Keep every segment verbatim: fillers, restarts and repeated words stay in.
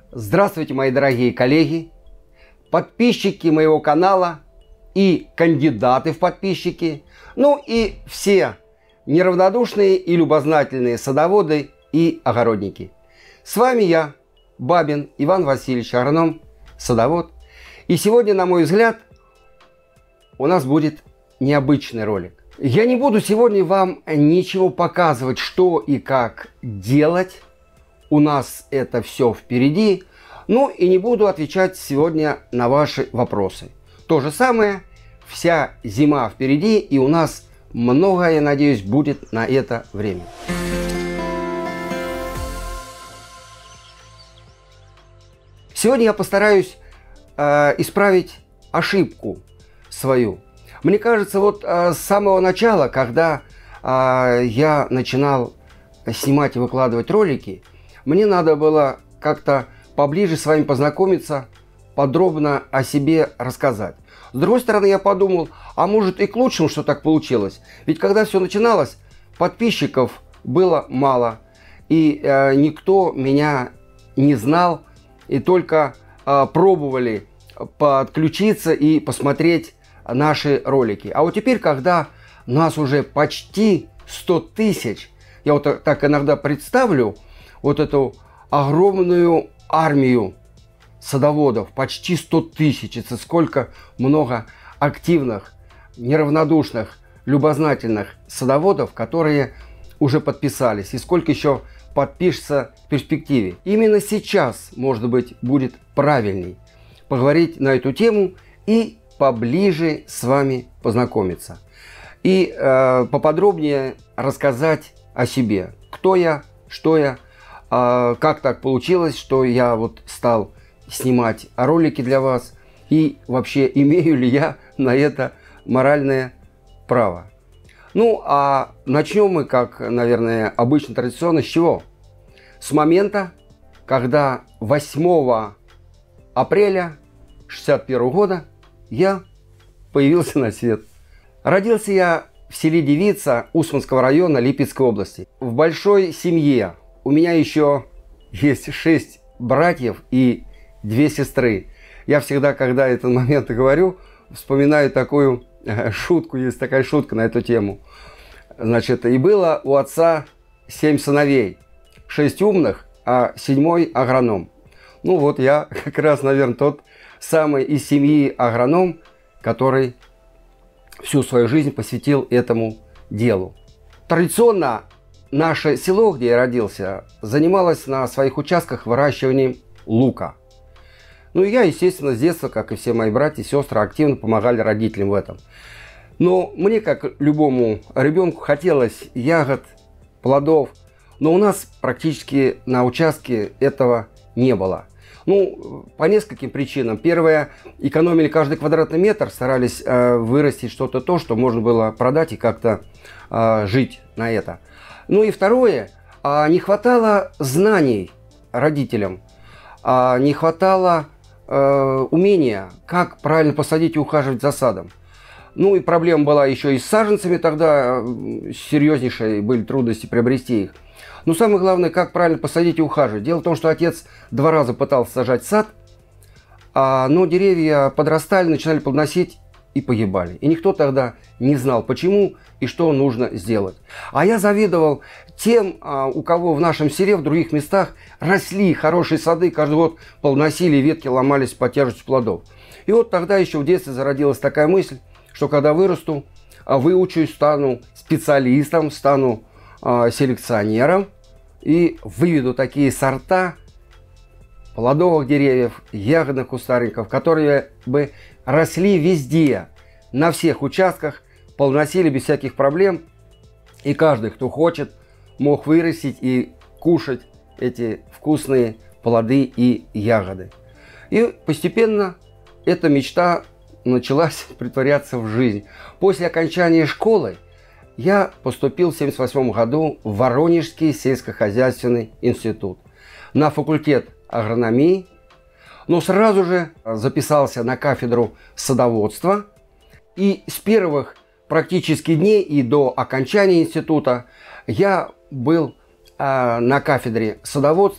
Здравствуйте, мои дорогие коллеги, подписчики моего канала и кандидаты в подписчики, ну и все неравнодушные и любознательные садоводы и огородники. С вами я, Бабин Иван Васильевич, агроном, садовод. И сегодня, на мой взгляд, у нас будет необычный ролик. Я не буду сегодня вам ничего показывать, что и как делать. У нас это все впереди. Ну и не буду отвечать сегодня на ваши вопросы. То же самое, вся зима впереди, и у нас много, я надеюсь, будет на это время. Сегодня я постараюсь э, исправить ошибку свою. Мне кажется, вот э, с самого начала, когда э, я начинал снимать и выкладывать ролики, мне надо было как-то поближе с вами познакомиться, подробно о себе рассказать. С другой стороны, я подумал, а может и к лучшему, что так получилось. Ведь когда все начиналось, подписчиков было мало, и э, никто меня не знал, и только э, пробовали подключиться и посмотреть наши ролики. А вот теперь, когда нас уже почти сто тысяч, я вот так иногда представлю вот эту огромную армию садоводов, почти сто тысяч, это сколько много активных, неравнодушных, любознательных садоводов, которые уже подписались, и сколько еще подпишется в перспективе. Именно сейчас, может быть, будет правильней поговорить на эту тему и поближе с вами познакомиться. И э, поподробнее рассказать о себе. Кто я, что я, э, как так получилось, что я вот стал снимать ролики для вас. И вообще, имею ли я на это моральное право. Ну, а начнем мы, как, наверное, обычно традиционно, с чего? С момента, когда восьмого апреля шестьдесят первого года я появился на свет. Родился я в селе Девица Усманского района Липецкой области. В большой семье. У меня еще есть шесть братьев и две сестры. Я всегда, когда этот момент говорю, вспоминаю такую шутку, есть такая шутка на эту тему. Значит, и было у отца семь сыновей. Шесть умных, а седьмой агроном. Ну вот я как раз, наверное, тот самый из семьи агроном, который всю свою жизнь посвятил этому делу. Традиционно наше село, где я родился, занималось на своих участках выращиванием лука. Ну и я, естественно, с детства, как и все мои братья и сестры, активно помогали родителям в этом. Но мне, как любому ребенку, хотелось ягод, плодов, но у нас практически на участке этого не было. Ну, по нескольким причинам. Первое, экономили каждый квадратный метр, старались э, вырастить что-то то, что можно было продать и как-то э, жить на это. Ну и второе, э, не хватало знаний родителям, э, не хватало э, умения, как правильно посадить и ухаживать за садом. Ну и проблема была еще и с саженцами, тогда э, серьезнейшие были трудности приобрести их. Но самое главное, как правильно посадить и ухаживать. Дело в том, что отец два раза пытался сажать сад, а, но деревья подрастали, начинали плодоносить и погибали. И никто тогда не знал, почему и что нужно сделать. А я завидовал тем, а, у кого в нашем селе, в других местах росли хорошие сады, каждый год плодоносили, ветки ломались под тяжестью плодов. И вот тогда еще в детстве зародилась такая мысль, что когда вырасту, выучусь, стану специалистом, стану а, селекционером, и выведу такие сорта плодовых деревьев, ягодных кустарников, которые бы росли везде, на всех участках, плодоносили без всяких проблем. И каждый, кто хочет, мог вырастить и кушать эти вкусные плоды и ягоды. И постепенно эта мечта началась притворяться в жизнь. После окончания школы я поступил в тысяча девятьсот семьдесят восьмом году в Воронежский сельскохозяйственный институт на факультет агрономии, но сразу же записался на кафедру садоводства. И с первых практически дней и до окончания института я был э, на кафедре садоводства,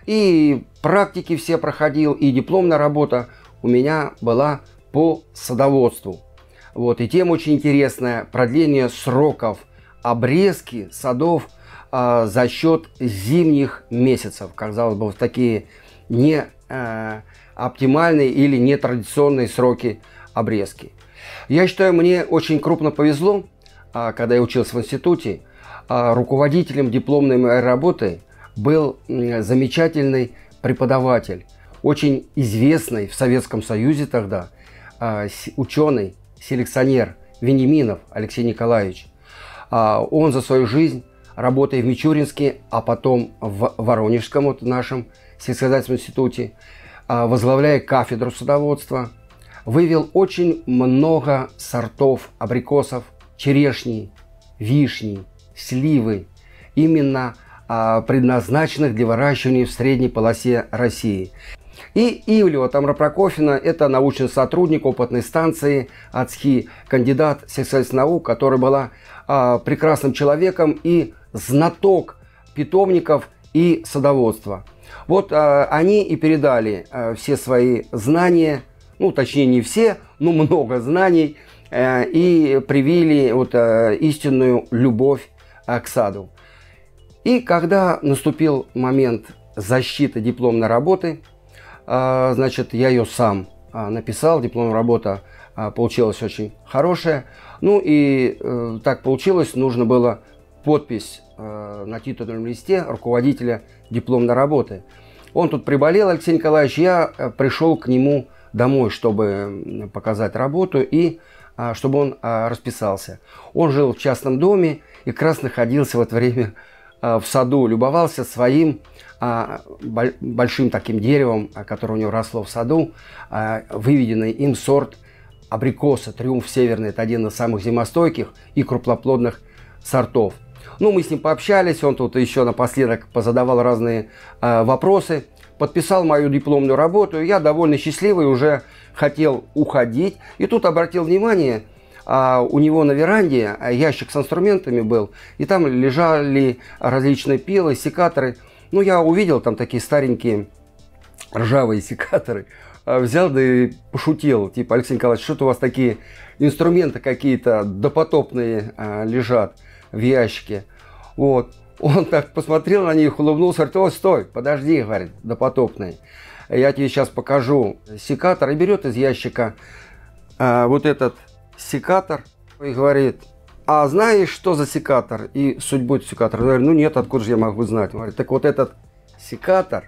И практики все проходил, и дипломная работа у меня была по садоводству. Вот, и тема очень интересная: продление сроков обрезки садов а, за счет зимних месяцев. Казалось бы, в такие не а, оптимальные или нетрадиционные сроки обрезки. Я считаю, мне очень крупно повезло, а, когда я учился в институте. А, руководителем дипломной моей работы был замечательный преподаватель, очень известный в Советском Союзе тогда а, ученый, селекционер Вениаминов Алексей Николаевич. Он за свою жизнь, работая в Мичуринске, а потом в Воронежском, вот нашем сельскохозяйственном институте, возглавляя кафедру садоводства, вывел очень много сортов абрикосов, черешни, вишни, сливы, именно предназначенных для выращивания в средней полосе России. И Ивлева Тамара Прокофьевна – это научный сотрудник опытной станции АЦХИ, кандидат сельскохозяйственных наук, которая была а, прекрасным человеком и знаток питомников и садоводства. Вот а, они и передали а, все свои знания, ну точнее не все, но много знаний, а, и привили вот, а, истинную любовь а, к саду. И когда наступил момент защиты дипломной работы, значит, я ее сам написал, дипломная работа получилась очень хорошая. Ну и э, так получилось, нужно было подпись э, на титульном листе руководителя дипломной работы. Он тут приболел, Алексей Николаевич, я пришел к нему домой, чтобы показать работу и э, чтобы он э, расписался. Он жил в частном доме и как раз находился в это время э, в саду, любовался своим большим таким деревом, которое у него росло в саду, выведенный им сорт абрикоса «Триумф Северный». Это один из самых зимостойких и крупноплодных сортов. Ну, мы с ним пообщались, он тут еще напоследок позадавал разные вопросы, подписал мою дипломную работу, и я довольно счастливый уже хотел уходить. И тут обратил внимание, у него на веранде ящик с инструментами был, и там лежали различные пилы, секаторы. Ну, я увидел там такие старенькие ржавые секаторы, взял да и пошутил. Типа: Алексей Николаевич, что-то у вас такие инструменты какие-то допотопные а, лежат в ящике. Вот. Он так посмотрел на них, улыбнулся, говорит: о, стой, подожди, говорит, допотопные. Я тебе сейчас покажу секатор. И берет из ящика а, вот этот секатор и говорит: а знаешь, что за секатор и судьбу этого секатора? Я говорю: ну нет, откуда же я могу знать? Он говорит: так вот этот секатор,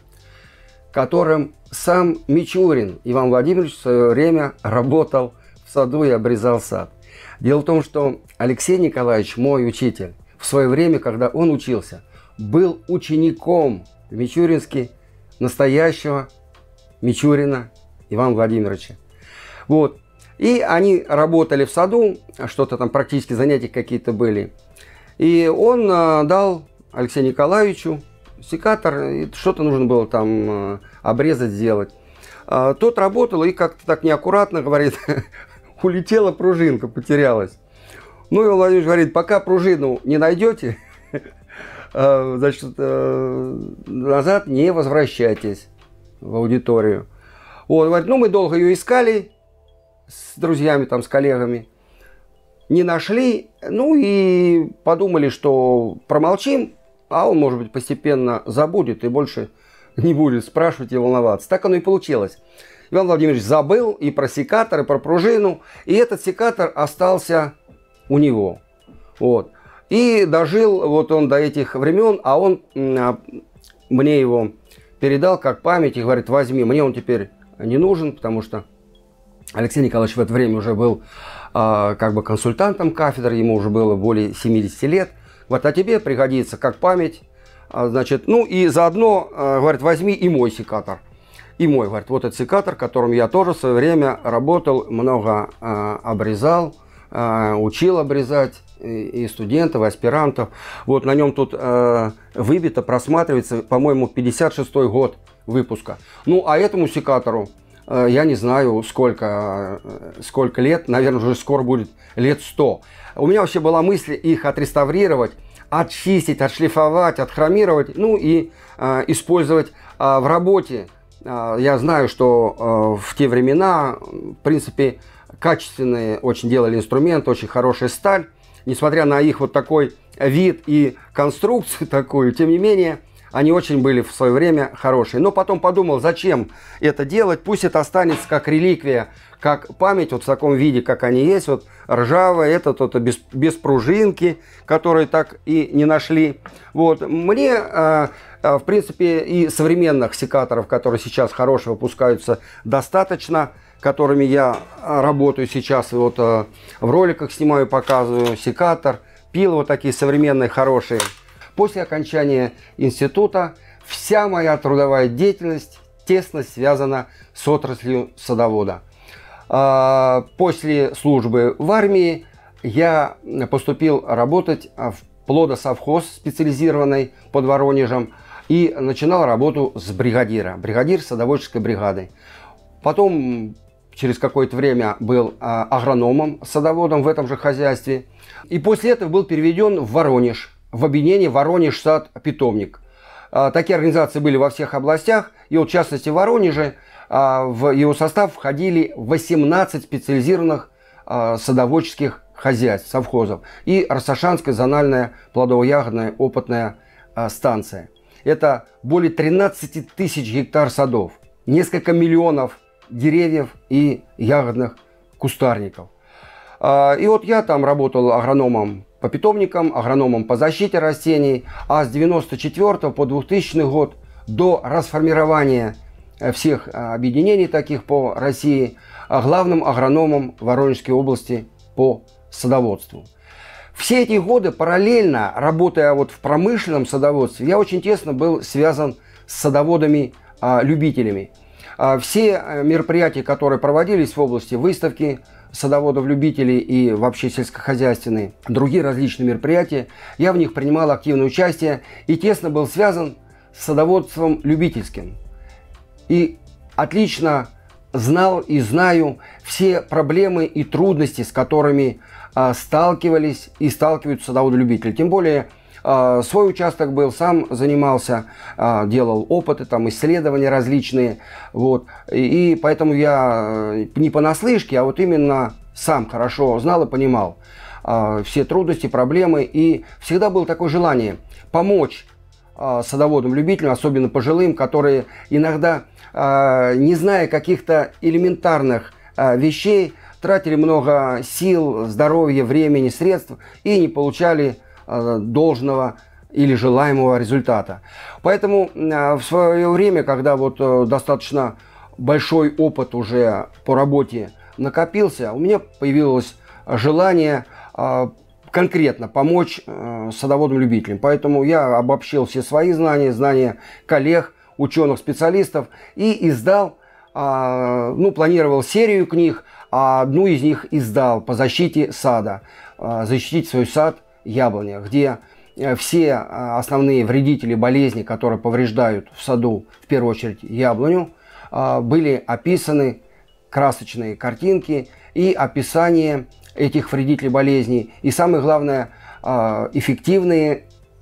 которым сам Мичурин Иван Владимирович в свое время работал в саду и обрезал сад. Дело в том, что Алексей Николаевич, мой учитель, в свое время, когда он учился, был учеником в Мичуринске настоящего Мичурина Ивана Владимировича. Вот. И они работали в саду, что-то там практически занятия какие-то были. И он э, дал Алексею Николаевичу секатор, что-то нужно было там э, обрезать, сделать. Э, тот работал и как-то так неаккуратно, говорит, улетела пружинка, потерялась. Ну и Владимир говорит: пока пружину не найдете, э, значит, э, назад не возвращайтесь в аудиторию. Вот, говорит, ну мы долго ее искали, с друзьями, там, с коллегами, не нашли, ну и подумали, что промолчим, а он, может быть, постепенно забудет и больше не будет спрашивать и волноваться. Так оно и получилось. Иван Владимирович забыл и про секатор, и про пружину, и этот секатор остался у него. Вот. И дожил вот он до этих времен, а он мне его передал как память и говорит: возьми, мне он теперь не нужен, потому что Алексей Николаевич в это время уже был э, как бы консультантом кафедры, ему уже было более семидесяти лет. Вот, а тебе пригодится как память. А, значит, ну и заодно, э, говорит, возьми и мой секатор. И мой, говорит, вот этот секатор, которым я тоже в свое время работал, много э, обрезал, э, учил обрезать и, и студентов, и аспирантов. Вот на нем тут э, выбито, просматривается, по-моему, пятьдесят шестой год выпуска. Ну, а этому секатору я не знаю, сколько, сколько лет, наверное, уже скоро будет лет сто. У меня вообще была мысль их отреставрировать, отчистить, отшлифовать, отхромировать, ну и э, использовать э, в работе. Э, я знаю, что э, в те времена, в принципе, качественные очень делали инструменты, очень хорошая сталь. Несмотря на их вот такой вид и конструкцию такую, тем не менее, они очень были в свое время хорошие. Но потом подумал, зачем это делать, пусть это останется как реликвия, как память, вот в таком виде, как они есть, вот ржавая, это то без, без пружинки, которые так и не нашли. Вот. Мне, э, э, в принципе, и современных секаторов, которые сейчас хорошие выпускаются, достаточно, которыми я работаю сейчас, вот э, в роликах снимаю, показываю, секатор, пилы вот такие современные, хорошие. После окончания института вся моя трудовая деятельность тесно связана с отраслью садовода. После службы в армии я поступил работать в плодосовхоз специализированный под Воронежем и начинал работу с бригадира, бригадир садоводческой бригады. Потом через какое-то время был агрономом, садоводом в этом же хозяйстве. И после этого был переведен в Воронеж, в объединение «Воронеж-сад-питомник». Такие организации были во всех областях, и вот в частности в Воронеже в его состав входили восемнадцать специализированных садоводческих хозяйств, совхозов, и Россошанская зональная плодово-ягодная опытная станция. Это более тринадцати тысяч гектар садов, несколько миллионов деревьев и ягодных кустарников. И вот я там работал агрономом по питомникам, агрономом по защите растений, а с девяносто четвёртого по двухтысячный год, до расформирования всех объединений таких по России, главным агрономом Воронежской области по садоводству. Все эти годы, параллельно работая вот в промышленном садоводстве, я очень тесно был связан с садоводами-любителями. Все мероприятия, которые проводились в области, выставки садоводов-любителей и вообще сельскохозяйственные, другие различные мероприятия, я в них принимал активное участие и тесно был связан с садоводством любительским. И отлично знал и знаю все проблемы и трудности, с которыми а, сталкивались и сталкиваются садоводы-любители. Тем более а, свой участок был, сам занимался, а, делал опыты, там, исследования различные. Вот. И, и поэтому я не понаслышке, а вот именно сам хорошо знал и понимал а, все трудности, проблемы. И всегда было такое желание помочь садоводам-любителям, особенно пожилым, которые иногда, не зная каких-то элементарных вещей, тратили много сил, здоровья, времени, средств и не получали должного или желаемого результата. Поэтому в свое время, когда вот достаточно большой опыт уже по работе накопился, у меня появилось желание конкретно помочь э, садоводам-любителям. Поэтому я обобщил все свои знания, знания коллег, ученых, специалистов и издал, э, ну, планировал серию книг, а одну из них издал по защите сада, э, защитить свой сад яблоня, где э, все э, основные вредители, болезни, которые повреждают в саду, в первую очередь яблоню, э, были описаны, красочные картинки и описание этих вредителей болезней. И самое главное, эффективные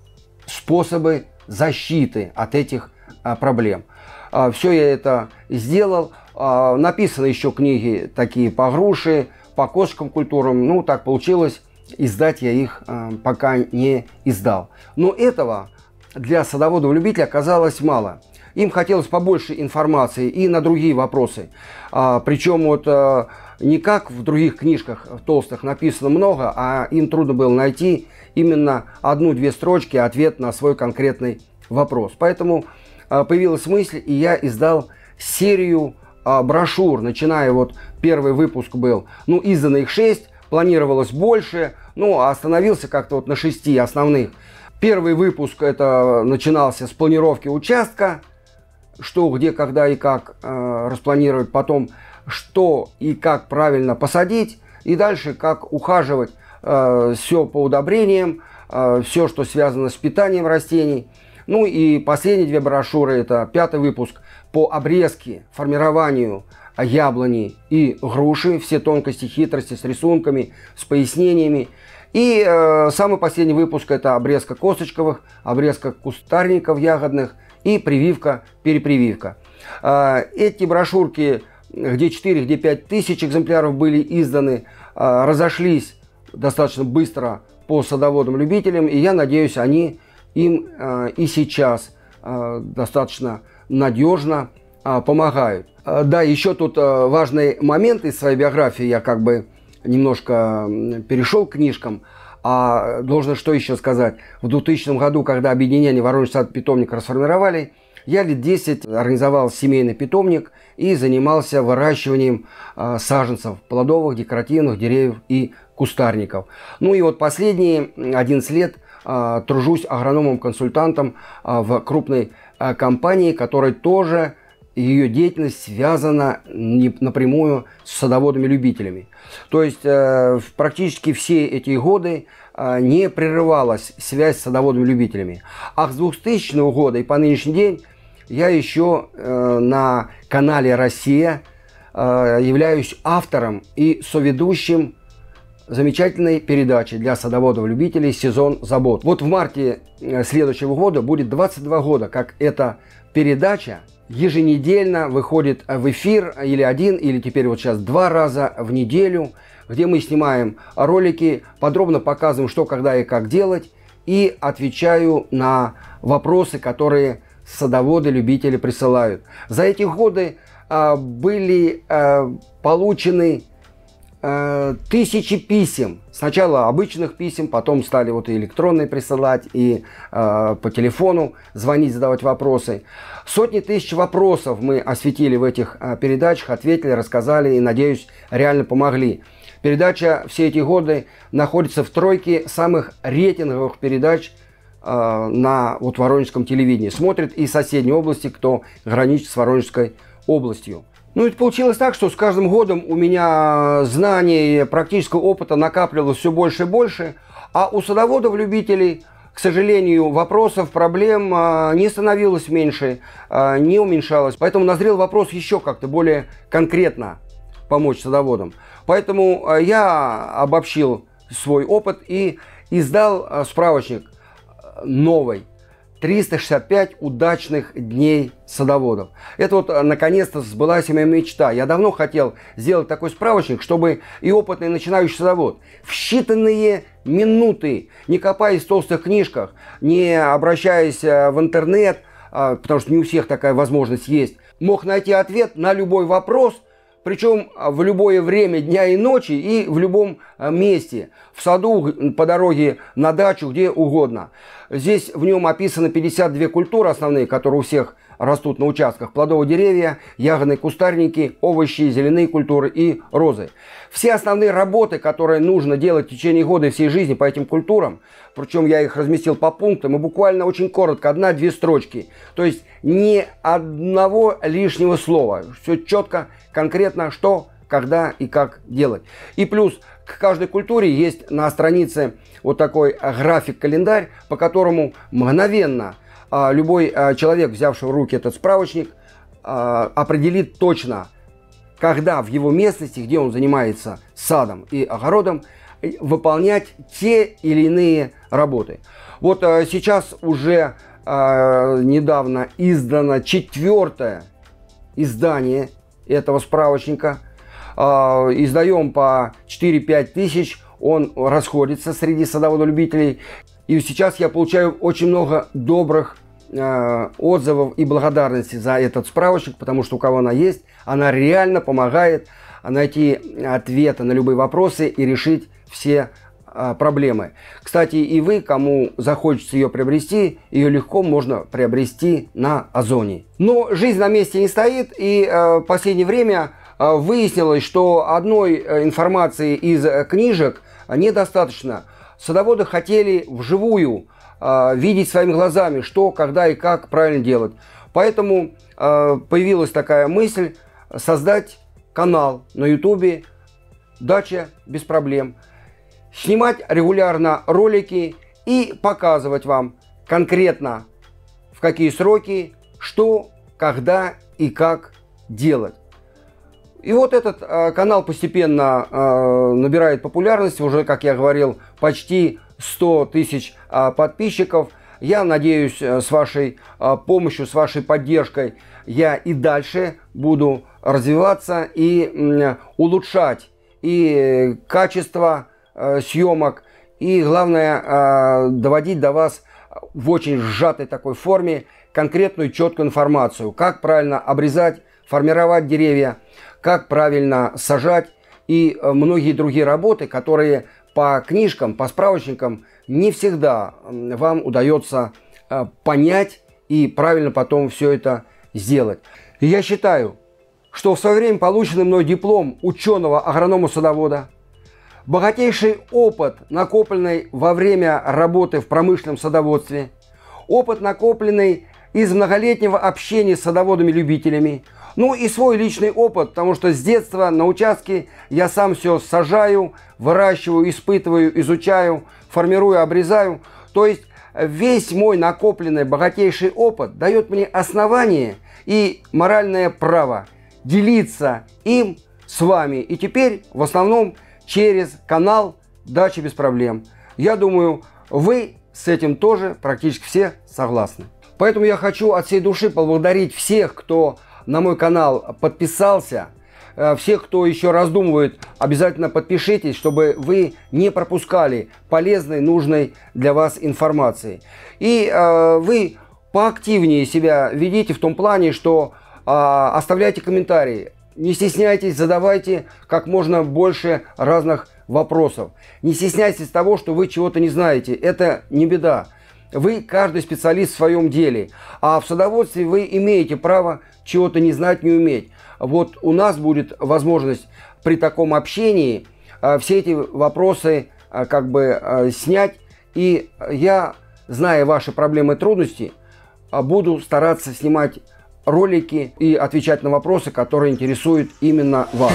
способы защиты от этих проблем. Все я это сделал. Написаны еще книги такие по груши, по косточкам культурам. Ну, так получилось. Издать я их пока не издал. Но этого для садоводов-любителей оказалось мало. Им хотелось побольше информации и на другие вопросы. Причем вот не как в других книжках толстых написано много, а им трудно было найти именно одну-две строчки, ответ на свой конкретный вопрос. Поэтому появилась мысль, и я издал серию брошюр, начиная вот первый выпуск был, ну, издано их шесть, планировалось больше, ну, а остановился как-то вот на шести основных. Первый выпуск это начинался с планировки участка, что, где, когда и как э, распланировать, потом что и как правильно посадить, и дальше как ухаживать, э, все по удобрениям, э, все, что связано с питанием растений. Ну и последние две брошюры, это пятый выпуск по обрезке, формированию яблони и груши, все тонкости, хитрости с рисунками, с пояснениями. И э, самый последний выпуск — это обрезка косточковых, обрезка кустарников ягодных и прививка-перепрививка. Э, эти брошюрки, где четыре, где пять тысяч экземпляров были изданы, э, разошлись достаточно быстро по садоводам-любителям, и я надеюсь, они им э, и сейчас э, достаточно надежно э, помогают. Э, да, еще тут э, важный момент из своей биографии, я как бы немножко перешел к книжкам, а должен что еще сказать. В двухтысячном году, когда объединение Воронежский сад-питомник расформировали, я лет десять организовал семейный питомник и занимался выращиванием э, саженцев, плодовых, декоративных деревьев и кустарников. Ну и вот последние одиннадцать лет э, тружусь агрономом-консультантом э, в крупной э, компании, которая тоже, ее деятельность связана не, напрямую с садоводами-любителями. То есть э, практически все эти годы э, не прерывалась связь с садоводами-любителями. А с двухтысячного года и по нынешний день я еще э, на канале «Россия» э, являюсь автором и соведущим замечательной передачи для садоводов-любителей «Сезон забот». Вот в марте следующего года будет двадцать два года, как эта передача еженедельно выходит в эфир, или один, или теперь вот сейчас два раза в неделю, где мы снимаем ролики, подробно показываем, что, когда и как делать, и отвечаю на вопросы, которые садоводы-любители присылают. За эти годы э, были э, получены тысячи писем. Сначала обычных писем, потом стали вот и электронные присылать, и э, по телефону звонить, задавать вопросы. Сотни тысяч вопросов мы осветили в этих э, передачах, ответили, рассказали и, надеюсь, реально помогли. Передача все эти годы находится в тройке самых рейтинговых передач э, на вот, воронежском телевидении. Смотрят и соседние области, кто граничит с Воронежской областью. Ну, это получилось так, что с каждым годом у меня знаний, практического опыта накапливалось все больше и больше, а у садоводов-любителей, к сожалению, вопросов, проблем не становилось меньше, не уменьшалось. Поэтому назрел вопрос еще как-то более конкретно помочь садоводам. Поэтому я обобщил свой опыт и издал справочник новый. триста шестьдесят пять удачных дней садоводов. Это вот наконец-то сбылась моя мечта. Я давно хотел сделать такой справочник, чтобы и опытный начинающий садовод в считанные минуты, не копаясь в толстых книжках, не обращаясь в интернет, потому что не у всех такая возможность есть, мог найти ответ на любой вопрос, причем в любое время дня и ночи и в любом месте. В саду, по дороге, на дачу, где угодно. Здесь в нем описаны пятьдесят две культуры основные, которые у всех растут на участках. Плодовые деревья, ягодные кустарники, овощи, зеленые культуры и розы. Все основные работы, которые нужно делать в течение года и всей жизни по этим культурам, причем я их разместил по пунктам, и буквально очень коротко, одна-две строчки. То есть ни одного лишнего слова. Все четко, конкретно, что, когда и как делать. И плюс к каждой культуре есть на странице вот такой график-календарь, по которому мгновенно а, любой а, человек, взявший в руки этот справочник, а, определит точно, когда в его местности, где он занимается садом и огородом, выполнять те или иные работы. Вот а, сейчас уже а, недавно издано четвертое издание этого справочника. Э, издаем по четыре-пять тысяч, он расходится среди садоводов-любителей. И сейчас я получаю очень много добрых э, отзывов и благодарности за этот справочник, потому что у кого она есть, она реально помогает найти ответы на любые вопросы и решить все э, проблемы. Кстати, и вы, кому захочется ее приобрести, ее легко можно приобрести на Озоне. Но жизнь на месте не стоит, и э, в последнее время э, выяснилось, что одной информации из книжек недостаточно. Садоводы хотели вживую э, видеть своими глазами, что, когда и как правильно делать. Поэтому э, появилась такая мысль создать канал на ютубе «Дача без проблем». Снимать регулярно ролики и показывать вам конкретно, в какие сроки, что, когда и как делать. И вот этот э, канал постепенно э, набирает популярность, уже, как я говорил, почти сто тысяч э, подписчиков. Я надеюсь, э, с вашей э, помощью, с вашей поддержкой я и дальше буду развиваться и э, улучшать и качество э, съемок, и главное э, доводить до вас в очень сжатой такой форме конкретную четкую информацию, как правильно обрезать, формировать деревья, как правильно сажать и многие другие работы, которые по книжкам, по справочникам не всегда вам удается понять и правильно потом все это сделать. И я считаю, что в свое время полученный мной диплом ученого-агронома-садовода, богатейший опыт, накопленный во время работы в промышленном садоводстве, опыт, накопленный из многолетнего общения с садоводами-любителями, ну и свой личный опыт, потому что с детства на участке я сам все сажаю, выращиваю, испытываю, изучаю, формирую, обрезаю. То есть весь мой накопленный богатейший опыт дает мне основание и моральное право делиться им с вами. И теперь в основном через канал «Дача без проблем». Я думаю, вы с этим тоже практически все согласны. Поэтому я хочу от всей души поблагодарить всех, кто на мой канал подписался. Всех, кто еще раздумывает, обязательно подпишитесь, чтобы вы не пропускали полезной, нужной для вас информации. И э, вы поактивнее себя ведите в том плане, что э, оставляйте комментарии. Не стесняйтесь, задавайте как можно больше разных вопросов. Не стесняйтесь того, что вы чего-то не знаете. Это не беда. Вы каждый специалист в своем деле. А в садоводстве вы имеете право чего-то не знать, не уметь. Вот у нас будет возможность при таком общении э, все эти вопросы э, как бы э, снять. И я, зная ваши проблемы и трудности, э, буду стараться снимать ролики и отвечать на вопросы, которые интересуют именно вас.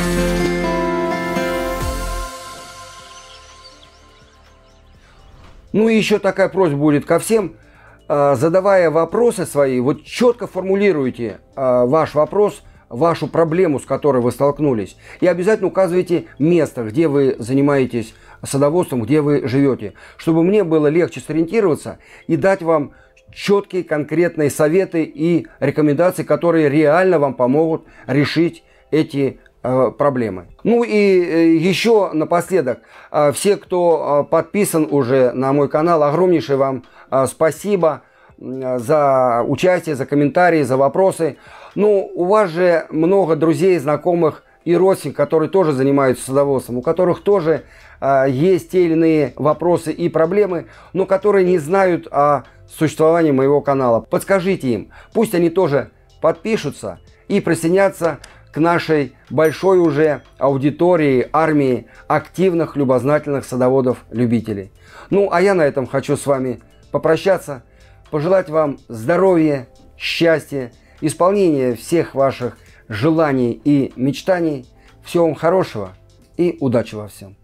Ну и еще такая просьба будет ко всем. Задавая вопросы свои, вот четко формулируйте ваш вопрос, вашу проблему, с которой вы столкнулись. И обязательно указывайте место, где вы занимаетесь садоводством, где вы живете. Чтобы мне было легче сориентироваться и дать вам четкие конкретные советы и рекомендации, которые реально вам помогут решить эти э, проблемы. Ну и э, еще напоследок, э, все, кто э, подписан уже на мой канал, огромнейшее вам э, спасибо э, за участие, за комментарии, за вопросы. Ну, у вас же много друзей, знакомых и родственников, которые тоже занимаются садоводством, у которых тоже э, есть те или иные вопросы и проблемы, но которые не знают о существовании моего канала. Подскажите им, пусть они тоже подпишутся и присоединятся к нашей большой уже аудитории, армии активных, любознательных садоводов-любителей. Ну, а я на этом хочу с вами попрощаться, пожелать вам здоровья, счастья, исполнения всех ваших желаний и мечтаний. Всего вам хорошего и удачи во всем.